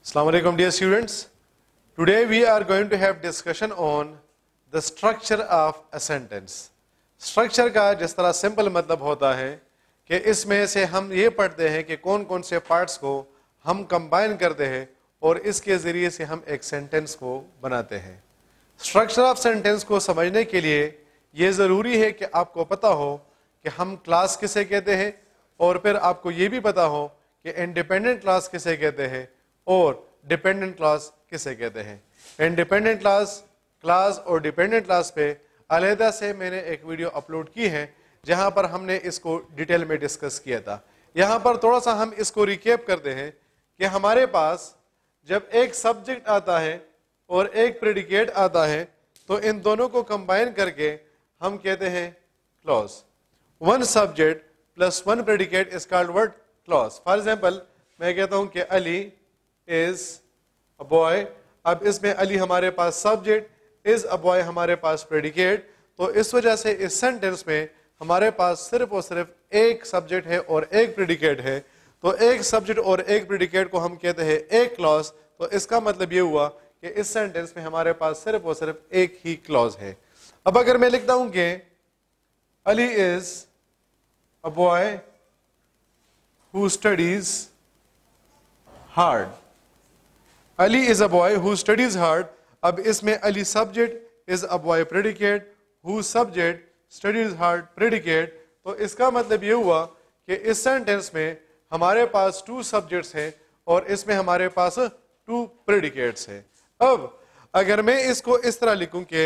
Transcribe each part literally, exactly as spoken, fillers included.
Assalamu alaikum dear students. Today we are going to have discussion on the structure of a sentence. Structure کا جس طرح simple مطلب ہوتا ہے کہ اس میں سے ہم یہ پڑھتے ہیں کہ کون کون سے parts کو ہم combine کرتے ہیں اور اس کے ذریعے سے ہم ایک sentence کو بناتے ہیں. Structure of sentence کو سمجھنے کے لیے یہ ضروری ہے کہ آپ کو پتہ ہو کہ ہم کلاس کسے کہتے ہیں اور پھر آپ کو یہ بھی پتہ ہو کہ انڈیپینڈنٹ کلاس کسے کہتے ہیں اور ڈیپینڈنٹ کلاس کسے کہتے ہیں. انڈیپینڈنٹ کلاس کلاس اور ڈیپینڈنٹ کلاس پہ علیحدہ سے میں نے ایک ویڈیو اپلوڈ کی ہے جہاں پر ہم نے اس کو ڈیٹیل میں ڈسکس کیا تھا. یہاں پر تھوڑا سا ہم اس کو ریکیپ کرتے ہیں کہ ہمارے پاس جب ایک سبجیکٹ آتا ہے اور ایک پریڈیکیٹ آتا ہے تو ان دونوں کو کمبائن کر کے ہم کہتے ہیں class. One subject plus one predicate is called word class. For example میں کہتا ہوں کہ علی از اے بوائے. اب اس میں علی ہمارے پاس سبجیکٹ، از اے بوائے ہمارے پاس پریڈیکیٹ. تو اس وجہ سے اس سینٹینس میں ہمارے پاس صرف اور صرف ایک سبجیکٹ ہے اور ایک پریڈیکیٹ ہے. تو ایک سبجیکٹ اور ایک پریڈیکیٹ کو ہم کہتے ہیں ایک کلاس. تو اس کا مطلب یہ ہوا کہ اس سینٹینس میں ہمارے پاس صرف اور صرف ایک ہی کلاس ہے. اب اگر میں لکھتا ہوں کہ Ali is a boy who studies hard. Ali is a boy who studies hard. اب اس میں علی subject is a boy predicate who subject studies hard predicate. تو اس کا مطلب یہ ہوا کہ اس سینٹینس میں ہمارے پاس ٹو سبجیکٹس ہیں اور اس میں ہمارے پاس ٹو پریڈیکیٹس ہیں. اب اگر میں اس کو اس طرح لکھوں کہ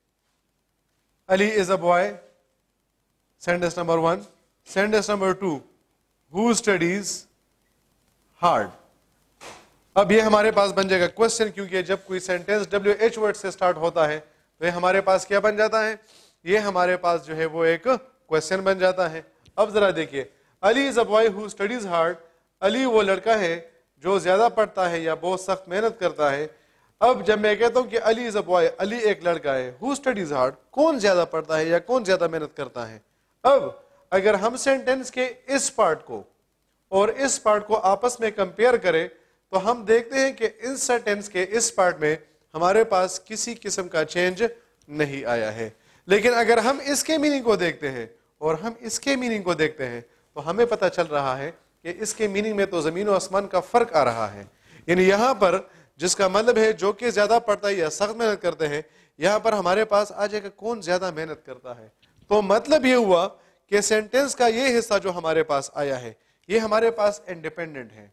علی is a boy, sentence number one. sentence number two, who studies hard. اب یہ ہمارے پاس بن جائے گا کوشچن، کیونکہ جب کوئی سینٹینس ڈبلیو ایچ ورڈ سے سٹارٹ ہوتا ہے تو یہ ہمارے پاس کیا بن جاتا ہے؟ یہ ہمارے پاس جو ہے وہ ایک کوشچن بن جاتا ہے. اب ذرا دیکھیے، Ali is a boy who studies hard. Ali وہ لڑکا ہے جو زیادہ پڑھتا ہے یا بہت سخت محنت کرتا ہے. اب جب میں کہتا ہوں کہ علی از اے بوائے، علی ایک لڑکا ہے، ہو اسٹڈیز ہارڈ، کون زیادہ پڑھتا ہے یا کون زیادہ محنت کرتا ہے. اب اگر ہم سینٹینس کے اس پارٹ کو اور اس پارٹ کو آپس میں کمپیئر کریں تو ہم دیکھتے ہیں کہ اس سینٹینس کے اس پارٹ میں ہمارے پاس کسی قسم کا چینج نہیں آیا ہے. لیکن اگر ہم اس کے میننگ کو دیکھتے ہیں اور ہم اس کے میننگ کو دیکھتے ہیں تو ہمیں پتہ چل رہا ہے کہ اس کے میننگ میں تو زمین و آسمان کا فرق آ رہا ہے. یعنی یہاں پر جس کا مطلب ہے جو کہ زیادہ پڑھتا ہے یا سخت محنت کرتے ہیں، یہاں پر ہمارے پاس آ جائے گا کون زیادہ محنت کرتا ہے. تو مطلب یہ ہوا کہ سینٹینس کا یہ حصہ جو ہمارے پاس آیا ہے یہ ہمارے پاس انڈیپینڈنٹ ہے.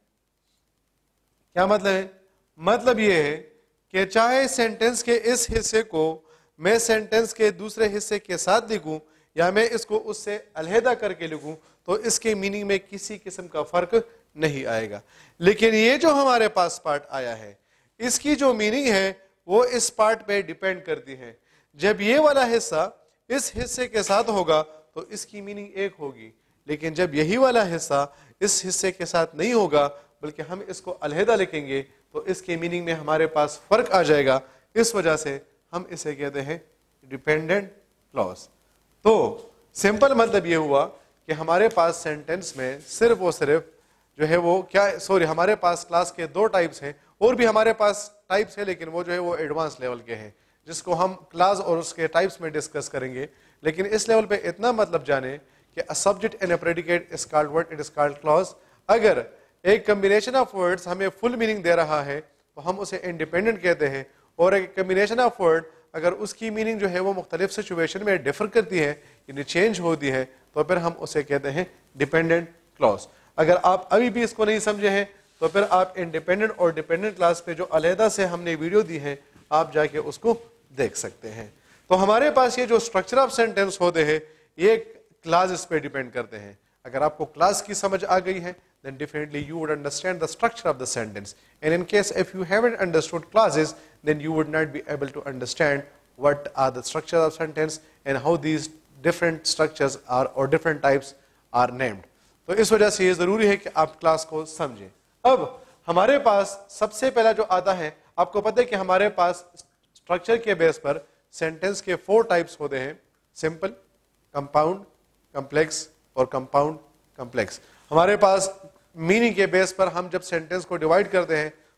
کیا مطلب ہے؟ مطلب یہ ہے کہ چاہے سینٹینس کے اس حصے کو میں سینٹینس کے دوسرے حصے کے ساتھ لکھوں یا میں اس کو اس سے علیحدہ کر کے لکھوں تو اس کے میننگ میں کسی قسم کا فرق نہیں آئے گا. لیکن یہ جو ہمارے پاس پارٹ آیا ہے اس کی جو میننگ ہے وہ اس پارٹ پہ ڈیپینڈ کرتی ہے. جب یہ والا حصہ اس حصے کے ساتھ ہوگا تو اس کی میننگ ایک ہوگی، لیکن جب یہی والا حصہ اس حصے کے ساتھ نہیں ہوگا بلکہ ہم اس کو علیحدہ لکھیں گے تو اس کے میننگ میں ہمارے پاس فرق آ جائے گا. اس وجہ سے ہم اسے کہتے ہیں ڈیپینڈنٹ کلاس. تو سمپل مطلب یہ ہوا کہ ہمارے پاس سینٹینس میں صرف اور صرف جو ہے وہ کیا سوری ہمارے پاس کلاس کے دو ٹائپس ہیں، اور بھی ہمارے پاس ٹائپس ہیں لیکن وہ جو ہے وہ ایڈوانس لیول کے ہیں جس کو ہم کلاس اور اس کے ٹائپس میں ڈسکس کریں گے. لیکن اس لیول پہ اتنا مطلب جانے کہ a subject and a predicate is called what? It is called clause. اگر ایک کمبینیشن آف ورڈز ہمیں فل میننگ دے رہا ہے تو ہم اسے انڈیپینڈنٹ کہتے ہیں، اور ایک کمبینیشن آف ورڈ اگر اس کی میننگ جو ہے وہ مختلف سچویشن میں ڈیفر کرتی ہے یعنی چینج ہوتی ہے تو پھر ہم اسے کہتے ہیں ڈیپینڈنٹ کلاس. اگر آپ ابھی بھی اس کو نہیں سمجھے ہیں تو پھر آپ انڈیپینڈنٹ اور ڈیپینڈنٹ کلاس پہ جو علیحدہ سے ہم نے ویڈیو دی ہے آپ جا کے اس کو دیکھ سکتے ہیں. تو ہمارے پاس یہ جو اسٹرکچر آف سینٹینس ہوتے ہیں یہ کلاس اس پہ ڈیپینڈ کرتے ہیں. اگر آپ کو کلاس کی سمجھ آ گئی ہے then definitely you would understand the structure of the sentence. And in case if you haven't understood clauses, then you would not be able to understand what are the structure of sentence and how these different structures are or different types are named. تو اس وجہ سے یہ ضروری ہے کہ آپ class کو سمجھیں. اب ہمارے پاس سب سے پہلا جو آتا ہے، آپ کو پتہ ہے کہ ہمارے پاس اسٹرکچر کے بیس پر سینٹینس کے فور ٹائپس ہوتے ہیں: سمپل، کمپاؤنڈ، کمپلیکس اور کمپاؤنڈ کمپلیکس. ہمارے پاس میننگ کے بیس پر ہم جب سینٹینس کو ڈیوائڈ کرتے ہیں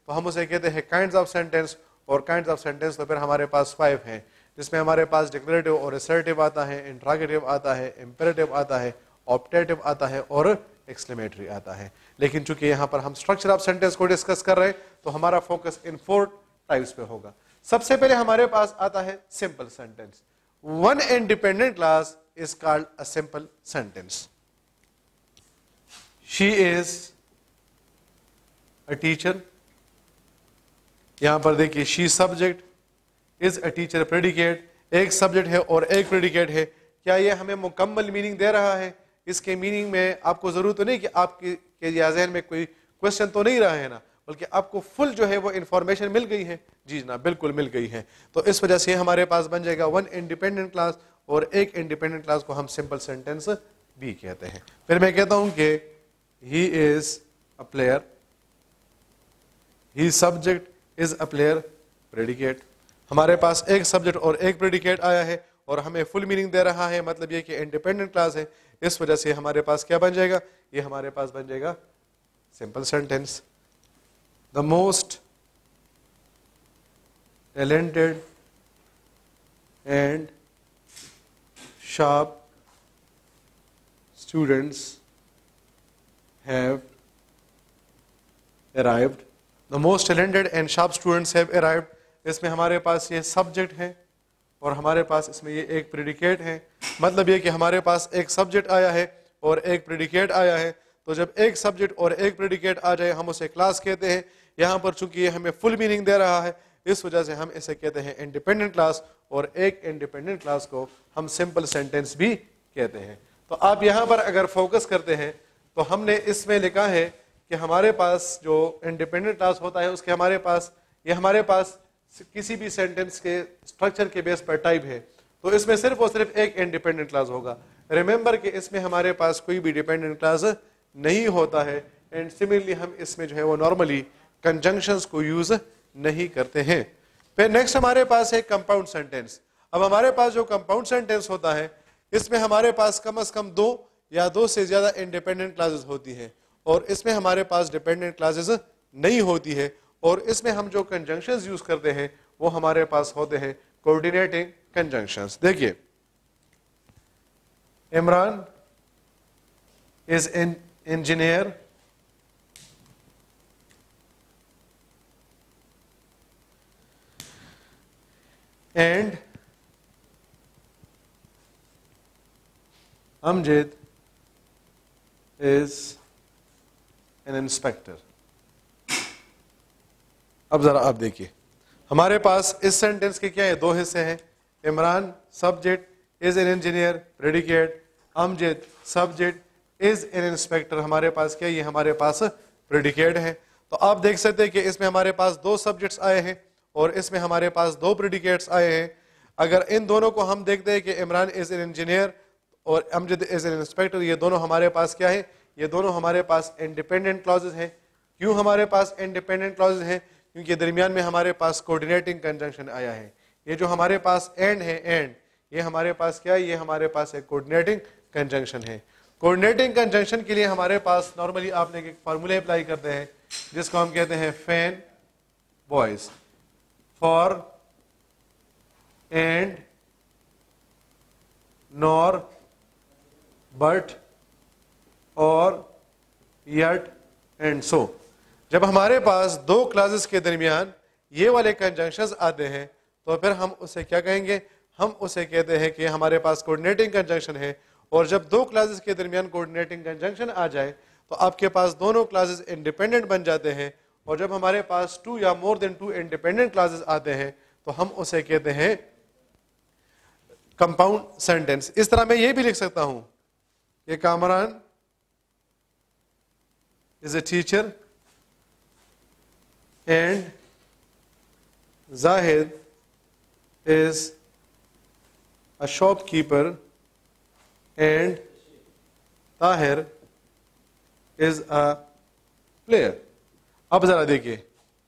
تو ہم اسے کہتے ہیں کائنڈز آف سینٹینس, اور کائنڈز آف سینٹینس تو پھر ہمارے پاس فائیو ہیں, جس میں ہمارے پاس ڈکلریٹو اور اسرٹیو آتا ہے, انٹراگیٹو آتا ہے, امپیریٹو آتا ہے, آپٹیٹو آتا ہے اور ایکسکلیمیٹری آتا ہے. لیکن چونکہ یہاں پر ہم اسٹرکچر آف سینٹینس کو ڈسکس کر رہے ہیں تو ہمارا فوکس ان فور ٹائپس پہ ہوگا. سب سے پہلے ہمارے پاس آتا ہے simple sentence. One independent clause is called a simple sentence. She is a teacher, یہاں پر دیکھیے she subject, is a teacher predicate, ایک سبجیکٹ ہے اور ایک پریڈیکیٹ ہے. کیا یہ ہمیں مکمل میننگ دے رہا ہے؟ اس کے میننگ میں آپ کو ضرورت تو نہیں کہ آپ کے ذہن میں کوئی کوشچن تو نہیں رہا ہے نا, بلکہ آپ کو فل جو ہے وہ انفارمیشن مل گئی ہے. جی جناب بالکل مل گئی ہے. تو اس وجہ سے ہمارے پاس بن جائے گا ون انڈیپینڈنٹ کلاس, اور ایک انڈیپینڈنٹ کلاس کو ہم سمپل سینٹینس بھی کہتے ہیں. پھر میں کہتا ہوں کہ he is a player, he subject is a player predicate. ہمارے پاس ایک سبجیکٹ اور ایک پریڈیکیٹ آیا ہے اور ہمیں فل میننگ دے رہا ہے, مطلب یہ کہ انڈیپینڈنٹ کلاس ہے. اس وجہ سے ہمارے پاس کیا بن جائے گا؟ یہ ہمارے پاس بن جائے گا simple sentence. The most talented and sharp students have arrived. The most talented and sharp students have arrived. اس میں ہمارے پاس یہ سبجیکٹ ہے اور ہمارے پاس اس میں یہ ایک پریڈیکیٹ ہے. مطلب یہ کہ ہمارے پاس ایک سبجیکٹ آیا ہے اور ایک پریڈیکیٹ آیا ہے. تو جب ایک سبجیکٹ اور ایک پریڈیکیٹ آ جائے ہم اسے کلاس کہتے ہیں. یہاں پر چونکہ یہ ہمیں فل میننگ دے رہا ہے اس وجہ سے ہم اسے کہتے ہیں انڈیپینڈنٹ کلاس, اور ایک انڈیپینڈنٹ کلاس کو ہم سمپل سینٹینس بھی کہتے ہیں. تو آپ یہاں پر اگر فوکس کرتے ہیں تو ہم نے اس میں لکھا ہے کہ ہمارے پاس جو انڈیپینڈنٹ کلاس ہوتا ہے اس کے ہمارے پاس یہ ہمارے پاس کسی بھی سینٹینس کے اسٹرکچر کے بیس پر ٹائپ ہے, تو اس میں صرف اور صرف ایک انڈیپینڈنٹ کلاس ہوگا. ریممبر کہ اس میں ہمارے پاس کوئی بھی ڈیپینڈنٹ کلاس نہیں ہوتا ہے. اینڈ سملرلی ہم اس میں جو ہے وہ نارملی کنجنکشنز کو یوز نہیں کرتے ہیں. پھر نیکسٹ ہمارے پاس ہے کمپاؤنڈ سینٹینس. اب ہمارے پاس جو کمپاؤنڈ سینٹینس ہوتا ہے اس میں ہمارے پاس کم از کم دو یا دو سے زیادہ انڈیپینڈنٹ کلاسز ہوتی ہیں, اور اس میں ہمارے پاس ڈیپینڈنٹ کلاسز نہیں ہوتی ہے. اور اس میں ہم جو کنجنکشنز یوز کرتے ہیں وہ ہمارے پاس ہوتے ہیں کوآرڈینیٹنگ کنجنکشنز. دیکھیے Imran is an engineer, and Amjad is an inspector. اب ذرا آپ دیکھیے ہمارے پاس اس سینٹینس کے کیا ہے, دو حصے ہیں. Imran subject is an engineer predicate, Amjad subject is an inspector. ہمارے پاس کیا, یہ ہمارے پاس پریڈیکیٹ ہے. تو آپ دیکھ سکتے ہیں کہ اس میں ہمارے پاس دو سبجیکٹس آئے ہیں اور اس میں ہمارے پاس دو پریڈیکیٹس آئے ہیں. اگر ان دونوں کو ہم دیکھتے ہیں کہ عمران از این انجینئر اور امجد از این انسپیکٹر, یہ دونوں ہمارے پاس کیا ہے, یہ دونوں ہمارے پاس انڈیپینڈنٹ کلاسز ہیں. کیوں ہمارے پاس انڈیپینڈنٹ کلاسز ہیں؟ کیونکہ درمیان میں ہمارے پاس کوآرڈینیٹنگ کنجنکشن آیا ہے. یہ جو ہمارے پاس اینڈ ہے, اینڈ یہ ہمارے پاس کیا ہے, یہ ہمارے پاس ایک کوآرڈینیٹنگ کنجنکشن ہے. کوآرڈینیٹنگ کنجنکشن کے لیے ہمارے پاس نارملی آپ نے ایک فارمولہ اپلائی کرتے ہیں جس کو ہم کہتے ہیں FANBOYS for and nor but or yet and so. جب ہمارے پاس دو کلاسز کے درمیان یہ والے کنجنکشنز آتے ہیں تو پھر ہم اسے کیا کہیں گے, ہم اسے کہتے ہیں کہ ہمارے پاس کوآرڈینیٹنگ کنجنکشن ہے. اور جب دو کلاسز کے درمیان کوآرڈینیٹنگ کنجنکشن آ جائے تو آپ کے پاس دونوں کلاسز انڈیپینڈنٹ بن جاتے ہیں. اور جب ہمارے پاس ٹو یا more than two independent clauses آتے ہیں تو ہم اسے کہتے ہیں کمپاؤنڈ سینٹینس. اس طرح میں یہ بھی لکھ سکتا ہوں کہ Kamran is a teacher and Zahid is a shopkeeper and Tahir is a player. اب ذرا دیکھیے,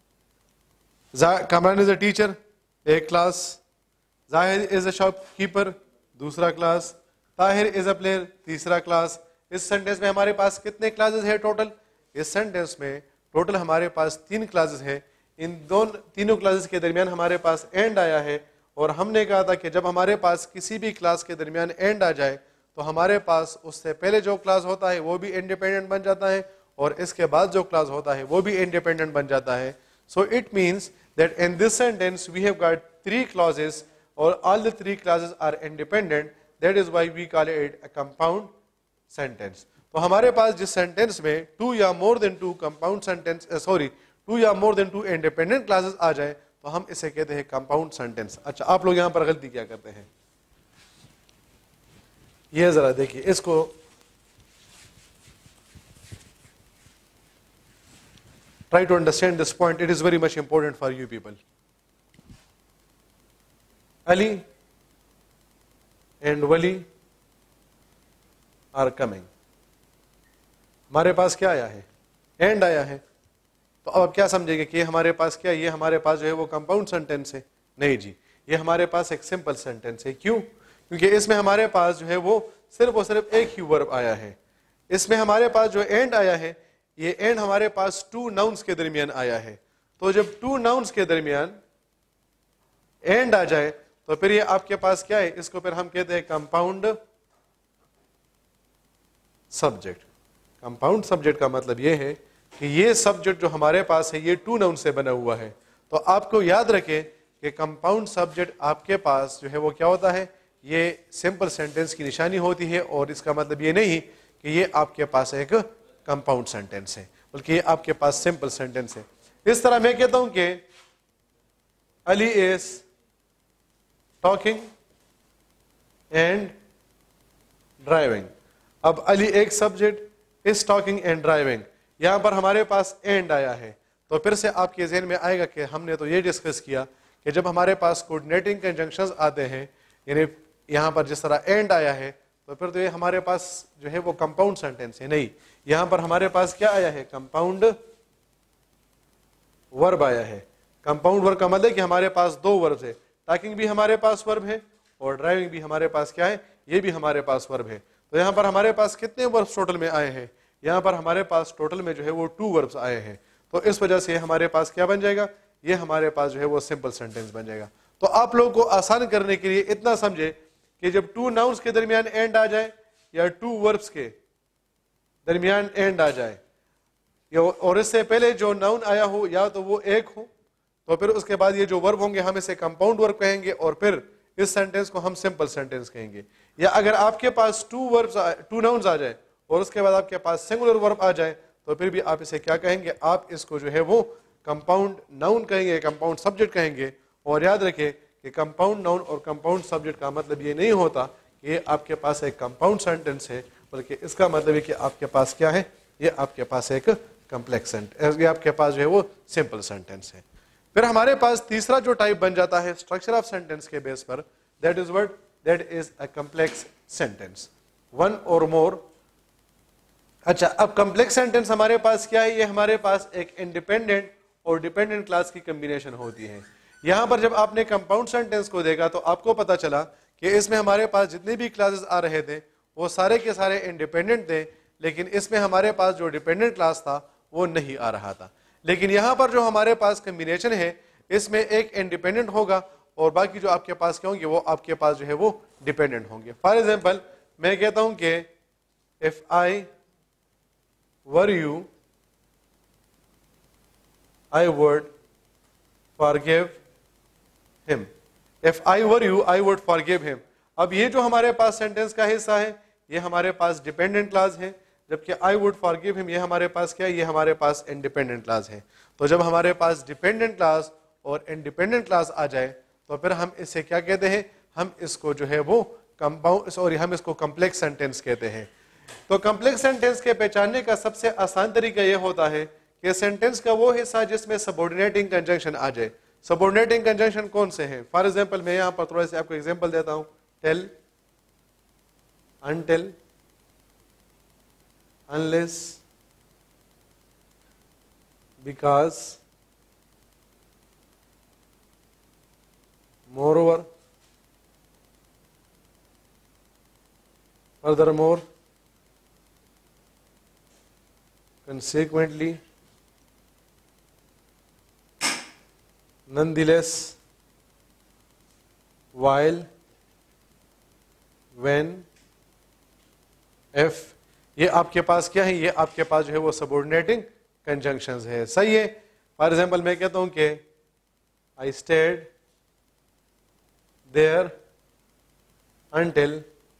کامران از اے ٹیچر ایک clause, Zahid is a shopkeeper دوسرا clause, Tahir is a player تیسرا کلاس. اس سینٹینس میں ہمارے پاس کتنے کلاسز ہیں ٹوٹل؟ اس سینٹینس میں ٹوٹل ہمارے پاس تین کلاسز ہیں. ان دونوں تینوں کلاسز کے درمیان ہمارے پاس اینڈ آیا ہے, اور ہم نے کہا تھا کہ جب ہمارے پاس کسی بھی کلاس کے درمیان اینڈ آ جائے تو ہمارے پاس اس سے پہلے جو کلاس ہوتا ہے وہ بھی انڈیپینڈنٹ بن جاتا ہے, اور اس کے بعد جو کلاس ہوتا ہے وہ بھی انڈیپینڈنٹ بن جاتا ہے. So it means that in this sentence we have got three clauses اور all the three clauses are independent. That is why we call it a compound sentence. تو ہمارے پاس جس سینٹینس میں ٹو یا more than two compound sentence sorry two یا more than two independent clauses آ جائیں تو ہم اسے کہتے ہیں کمپاؤنڈ سینٹینس. اچھا آپ لوگ یہاں پر غلطی کیا کرتے ہیں, یہ ذرا دیکھیے اس کو, try to understand this point, it is very much important for you people. Ali and Wali are coming. ہمارے پاس کیا آیا ہے, اینڈ آیا ہے. تو اب کیا سمجھے گے کہ یہ ہمارے پاس کیا, یہ ہمارے پاس جو ہے وہ کمپاؤنڈ سینٹینس ہے؟ نہیں جی, یہ ہمارے پاس ایک سمپل سینٹینس ہے. کیوں؟ کیونکہ اس میں ہمارے پاس جو ہے وہ صرف اور صرف ایک ہی ورب آیا ہے. اس میں ہمارے پاس جو اینڈ آیا ہے, یہ اینڈ ہمارے پاس ٹو ناؤنس کے درمیان آیا ہے. تو جب ٹو ناؤنس کے درمیان اینڈ آ جائے تو پھر یہ آپ کے پاس کیا ہے, اس کو پھر ہم کہتے ہیں کمپاؤنڈ سبجیکٹ. کمپاؤنڈ سبجیکٹ کا مطلب یہ ہے کہ یہ سبجیکٹ جو ہمارے پاس ہے یہ ٹو ناؤن سے بنا ہوا ہے. تو آپ کو یاد رکھیں کہ کمپاؤنڈ سبجیکٹ آپ کے پاس جو ہے وہ کیا ہوتا ہے, یہ سمپل سینٹینس کی نشانی ہوتی ہے, اور اس کا مطلب یہ نہیں کہ یہ آپ کے پاس ایک کمپاؤنڈ سینٹینس ہے, بلکہ یہ آپ کے پاس سمپل سینٹینس ہے. اس طرح میں کہتا ہوں کہ Ali is talking and driving. اب علی ایک subject, is talking and driving, یہاں پر ہمارے پاس اینڈ آیا ہے. تو پھر سے آپ کے ذہن میں آئے گا کہ ہم نے تو یہ ڈسکس کیا کہ جب ہمارے پاس کوآرڈینیٹنگ کنجنکشنز آتے ہیں, یعنی یہاں پر جس طرح اینڈ آیا ہے, تو پھر تو یہ ہمارے پاس جو ہے وہ کمپاؤنڈ سینٹینس ہے. نہیں, یہاں پر ہمارے پاس کیا آیا ہے, کمپاؤنڈ ورب آیا ہے. کمپاؤنڈ ورب کا مطلب کہ ہمارے پاس دو ورب ہے, ٹاکنگ بھی ہمارے پاس ورب ہے اور ڈرائیونگ بھی ہمارے پاس کیا ہے, یہ بھی ہمارے پاس ورب ہے. تو یہاں پر ہمارے پاس کتنے وربس ٹوٹل میں آئے ہیں, یہاں پر ہمارے پاس ٹوٹل میں جو ہے وہ ٹو وربس آئے ہیں. تو اس وجہ سے ہمارے پاس کیا بن جائے گا, یہ ہمارے پاس جو ہے وہ سمپل سینٹینس بن جائے گا. تو آپ لوگوں کو آسان کرنے کے لیے اتنا سمجھے کہ جب ٹو ناؤنس کے درمیان اینڈ آ جائے یا ٹو وربس کے درمیان اینڈ آ جائے, اور اس سے پہلے جو ناؤن آیا ہو یا تو وہ ایک ہو, تو پھر اس کے بعد یہ جو ورب ہوں گے ہم اسے کمپاؤنڈ ورب کہیں گے, اور پھر اس سینٹینس کو ہم سمپل سینٹینس کہیں گے. یا اگر آپ کے پاس ٹو وربس ٹو ناؤنز آ جائے اور اس کے بعد آپ کے پاس سنگولر ورب آ جائے, تو پھر بھی آپ اسے کیا کہیں گے, آپ اس کو جو ہے وہ کمپاؤنڈ ناؤن کہیں گے, کمپاؤنڈ سبجیکٹ کہیں گے. اور یاد رکھیں کہ کمپاؤنڈ ناؤن اور کمپاؤنڈ سبجیکٹ کا مطلب یہ نہیں ہوتا کہ یہ آپ کے پاس ایک کمپاؤنڈ سینٹینس ہے, بلکہ اس کا مطلب ہے کہ آپ کے پاس کیا ہے, یہ آپ کے پاس ایک کمپلیکس سینٹینس, یہ آپ کے پاس جو ہے وہ سمپل سینٹینس ہے. پھر ہمارے پاس تیسرا جو ٹائپ بن جاتا ہے اسٹرکچر آف سینٹینس کے بیس پر, that is word that is a complex sentence, one or more. اچھا, اب کمپلیکس سینٹینس ہمارے پاس کیا ہے, یہ ہمارے پاس ایک انڈیپینڈنٹ اور ڈیپینڈنٹ کلاس کی کمبینیشن ہوتی ہے. یہاں پر جب آپ نے کمپاؤنڈ سینٹینس کو دیکھا تو آپ کو پتا چلا کہ اس میں ہمارے پاس جتنے بھی کلاسز آ رہے تھے وہ سارے کے سارے انڈیپینڈنٹ تھے, لیکن اس میں ہمارے پاس جو ڈیپینڈنٹ کلاس تھا وہ نہیں آ رہا تھا. لیکن یہاں پر جو ہمارے پاس کمبینیشن ہے اس میں ایک انڈیپینڈنٹ ہوگا اور باقی جو آپ کے پاس کیا ہوں گے وہ آپ کے پاس جو ہے وہ ڈیپینڈنٹ ہوں گے. فار ایگزامپل میں کہتا ہوں کہ if I were you I would forgive him. If I were you I would forgive him. اب یہ جو ہمارے پاس سینٹینس کا حصہ ہے یہ ہمارے پاس ڈیپینڈنٹ کلاس ہے, جبکہ I would forgive him یہ ہمارے پاس کیا ہے, یہ ہمارے پاس انڈیپینڈنٹ کلاس ہے. تو جب ہمارے پاس ڈیپینڈنٹ کلاس اور انڈیپینڈنٹ کلاس آ جائے تو پھر ہم اس سے کیا کہتے ہیں, ہم اس کو جو ہے وہ کمپاؤنڈ سوری ہم اس کو کمپلیکس سینٹینس کہتے ہیں. تو کمپلیکس سینٹینس کے پہچاننے کا سب سے آسان طریقہ یہ ہوتا ہے کہ سینٹینس کا وہ حصہ جس میں سبورڈینیٹنگ کنجنکشن آ جائے. سبورڈینیٹنگ کنجنکشن کون سے ہیں؟ فار ایگزامپل میں یہاں پر تھوڑا سا آپ کو ایگزامپل دیتا ہوں, till, until, unless, because, moreover, furthermore, consequently, nonetheless, while, when, if. یہ آپ کے پاس کیا ہے؟ یہ آپ کے پاس جو ہے وہ سبورڈینیٹنگ کنجنکشنز ہے. صحیح ہے. فار ایگزامپل میں کہتا ہوں کہ I stayed there until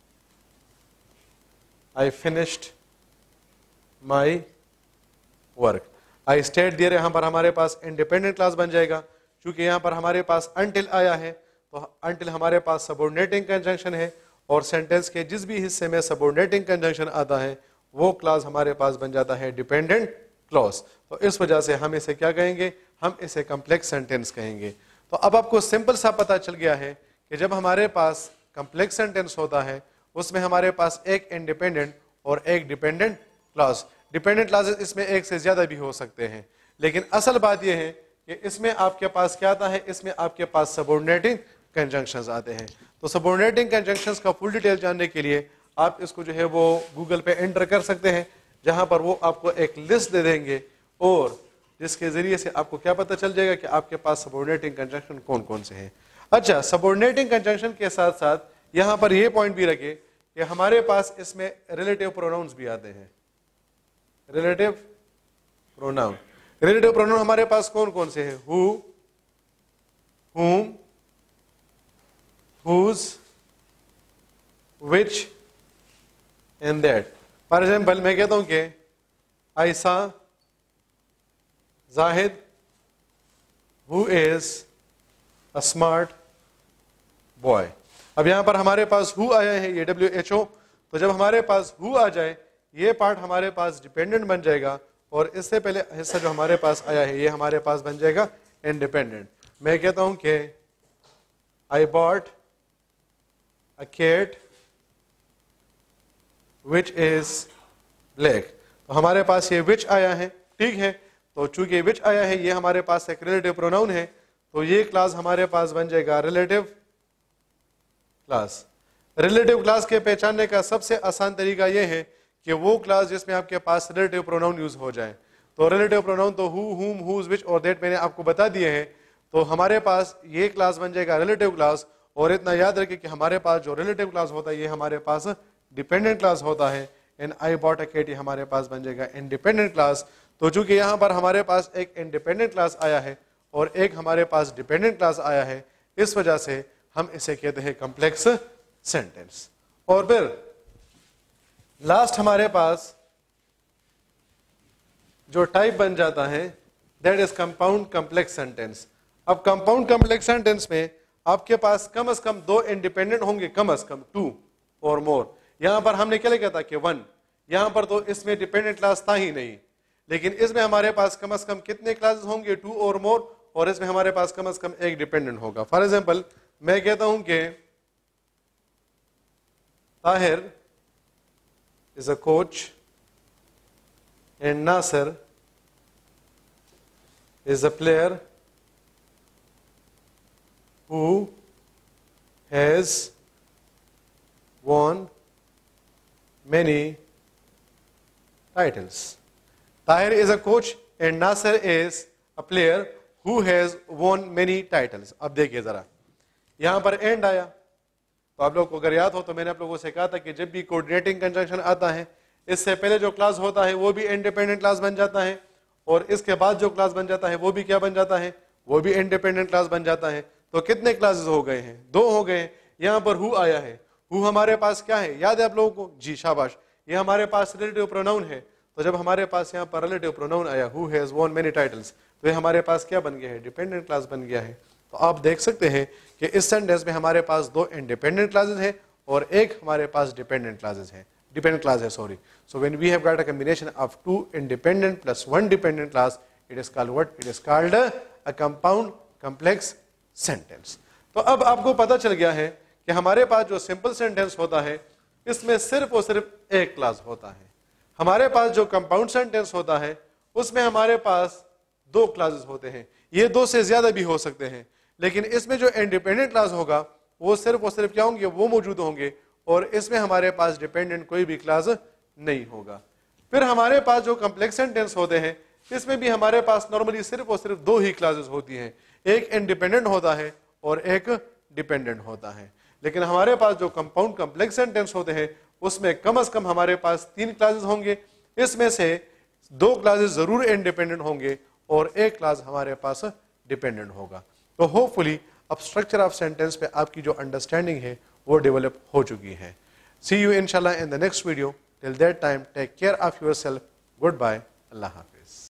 I finished my work. I stayed there یہاں پر ہمارے پاس انڈیپینڈنٹ کلاس بن جائے گا. چونکہ یہاں پر ہمارے پاس until آیا ہے تو until ہمارے پاس سبورڈینیٹنگ کنجنکشن ہے, اور سینٹینس کے جس بھی حصے میں سبورڈینیٹنگ کنجنکشن آتا ہے وہ کلاس ہمارے پاس بن جاتا ہے ڈیپینڈنٹ کلاس. تو اس وجہ سے ہم اسے کیا کہیں گے؟ ہم اسے کمپلیکس سینٹینس کہیں گے. تو اب آپ کو سمپل سا پتہ چل گیا ہے کہ جب ہمارے پاس کمپلیکس سینٹینس ہوتا ہے اس میں ہمارے پاس ایک انڈیپینڈنٹ اور ایک ڈیپینڈنٹ کلاس. ڈیپینڈنٹ کلاسز اس میں ایک سے زیادہ بھی ہو سکتے ہیں, لیکن اصل بات یہ ہے کہ اس میں آپ کے پاس کیا آتا ہے؟ اس میں آپ کے پاس سبورڈینیٹنگ کنجنکشنز آتے ہیں. تو سبورڈینیٹنگ کنجنکشنز کا فل ڈیٹیل جاننے کے لیے آپ اس کو جو ہے وہ گوگل پہ انٹر کر سکتے ہیں, جہاں پر وہ آپ کو ایک لسٹ دے دیں گے اور جس کے ذریعے سے آپ کو کیا پتہ چل جائے گا کہ آپ کے پاس سبورڈینیٹنگ کنجنکشن کون کون سے ہیں. اچھا, سبورڈینیٹنگ کنجنکشن کے ساتھ ساتھ یہاں پر یہ پوائنٹ بھی رکھے کہ ہمارے پاس اس میں ریلیٹیو پروناؤنز بھی آتے ہیں. ریلیٹیو پروناؤن ریلیٹیو پروناؤن ہمارے پاس کون کون سے ہیں؟ Who, whom, whose, which and that. For example میں کہتا ہوں کہ I saw Zahid who is a smart boy. اب یہاں پر ہمارے پاس who آیا ہے, یہ ڈبلیو ایچ او. تو جب ہمارے پاس who آ جائے یہ پارٹ ہمارے پاس ڈیپینڈنٹ بن جائے گا, اور اس سے پہلے حصہ جو ہمارے پاس آیا ہے یہ ہمارے پاس بن جائے گا انڈیپینڈنٹ. میں کہتا ہوں کہ I bought a cat which is black. تو ہمارے پاس یہ which آیا ہے, ٹھیک ہے. تو چونکہ which آیا ہے یہ ہمارے پاس ایک ریلیٹیو پروناؤن ہے, تو یہ کلاس ہمارے پاس بن جائے گا ریلیٹیو کلاس. ریلیٹیو کلاس کے پہچاننے کا سب سے آسان طریقہ یہ ہے کہ وہ کلاس جس میں آپ کے پاس ریلیٹیو پروناؤن یوز ہو جائے. تو ریلیٹیو پروناؤن تو who, whom, whose, which اور that میں نے آپ کو بتا دیے ہیں. تو ہمارے پاس یہ کلاس بن جائے گا ریلیٹیو کلاس. اور اتنا یاد رکھیں کہ ہمارے پاس جو ریلیٹیو کلاس ہوتا ہے یہ ہمارے پاس ڈیپینڈنٹ کلاس ہوتا ہے. And I bought a cat یہ ہمارے پاس بن جائے گا انڈیپینڈنٹ کلاس. تو چونکہ یہاں پر ہمارے پاس ایک انڈیپینڈنٹ کلاس آیا ہے اور ایک ہمارے پاس ڈیپینڈنٹ کلاس آیا ہے, اس وجہ سے ہم اسے کہتے ہیں کمپلیکس سینٹینس. اور پھر لاسٹ ہمارے پاس جو ٹائپ بن جاتا ہے that is compound complex sentence. اب کمپاؤنڈ کمپلیکس سینٹینس میں آپ کے پاس کم از کم دو انڈیپینڈنٹ ہوں گے, کم از کم ٹو اور مور. یہاں پر ہم نے کیا لکھا تھا کہ ون, یہاں پر تو اس میں ڈیپینڈنٹ کلاس تھا ہی نہیں, لیکن اس میں ہمارے پاس کم از کم کتنے کلاسز ہوں گے؟ ٹو اور مور. اور اس میں ہمارے پاس کم از کم ایک ڈیپینڈنٹ ہوگا. فار ایگزامپل میں کہتا ہوں کہ Tahir is a coach and Nasser is a player who has won many titles. Tahir is a coach and Nasser is a player who has won many titles. اب دیکھیے ذرا یہاں پر اینڈ آیا, تو آپ لوگوں کو اگر یاد ہو تو میں نے آپ لوگوں سے کہا تھا کہ جب بھی کوآرڈینیٹنگ کنجنکشن آتا ہے اس سے پہلے جو کلاس ہوتا ہے وہ بھی انڈیپینڈنٹ کلاس بن جاتا ہے, اور اس کے بعد جو کلاس بن جاتا ہے وہ بھی کیا بن جاتا ہے؟ وہ بھی انڈیپینڈنٹ کلاس بن جاتا ہے. تو کتنے کلاسز ہو گئے ہیں؟ دو ہو گئے. یہاں پر ہو آیا ہے, ہو ہمارے پاس کیا ہے؟ یاد ہے آپ لوگوں کو؟ جی شاباش, یہ ہمارے پاس ریلیٹیو پروناؤن ہے. تو جب ہمارے پاس یہاں پر ریلیٹیو پروناؤن آیا ہو ہیز وون مینی ٹائٹلز, تو یہ ہمارے پاس کیا بن گیا ہے؟ ڈیپینڈنٹ کلاس بن گیا ہے. تو آپ دیکھ سکتے ہیں کہ اس سینٹینس میں ہمارے پاس دو انڈیپینڈنٹ کلاسز ہیں اور ایک ہمارے پاس ڈیپینڈنٹ کلاسز ہیں, ڈیپینڈنٹ کلاس ہے sorry. So when we have got a combination of two independent plus one dependent clause, it is called what? It is called a compound complex sentence. تو اب آپ کو پتا چل گیا ہے کہ ہمارے پاس جو سمپل سینٹینس ہوتا ہے اس میں صرف اور صرف ایک کلاس ہوتا ہے. ہمارے پاس جو کمپاؤنڈ سینٹینس ہوتا ہے اس میں ہمارے پاس دو کلاسز ہوتے ہیں, یہ دو سے زیادہ بھی ہو سکتے ہیں, لیکن اس میں جو انڈیپینڈنٹ کلاس ہوگا وہ صرف اور صرف کیا ہوں گے؟ وہ موجود ہوں گے, اور اس میں ہمارے پاس ڈیپینڈنٹ کوئی بھی کلاس نہیں ہوگا. پھر ہمارے پاس جو کمپلیکس سینٹینس ہوتے ہیں اس میں بھی ہمارے پاس نارملی صرف اور صرف دو ہی کلاسز ہوتی ہیں, ایک انڈیپینڈنٹ ہوتا ہے اور ایک ڈیپینڈنٹ ہوتا ہے. لیکن ہمارے پاس جو کمپاؤنڈ کمپلیکس سینٹینس ہوتے ہیں اس میں کم از کم ہمارے پاس تین کلاسز ہوں گے, اس میں سے دو کلاسز ضرور انڈیپینڈنٹ ہوں گے اور ایک کلاس ہمارے پاس ڈیپینڈنٹ ہوگا. تو ہوپ فلی اب اسٹرکچر آف سینٹینس پہ آپ کی جو انڈرسٹینڈنگ ہے وہ ڈیولپ ہو چکی ہے. سی یو انشاءاللہ in the next video. Till that time take care of yourself. Goodbye. اللہ حافظ.